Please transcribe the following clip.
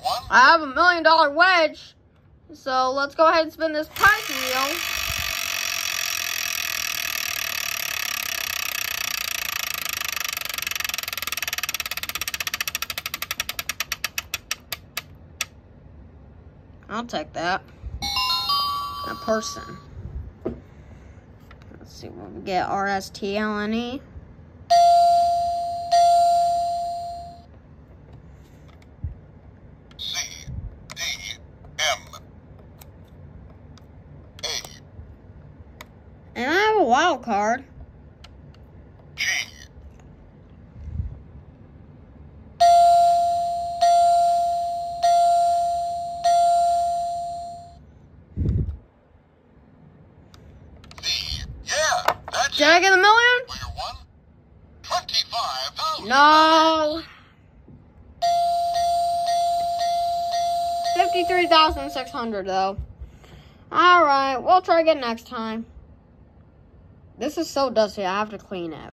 one? I have $1 million wedge. So let's go ahead and spin this prize wheel. I'll take that. A person. Let's see what we get. RSTLNE. And I have a wild card. G. V. Yeah, that's Did I get $1 million? where you won 25,000. No. 53,600 though. Alright, we'll try again next time. This is so dusty, I have to clean it.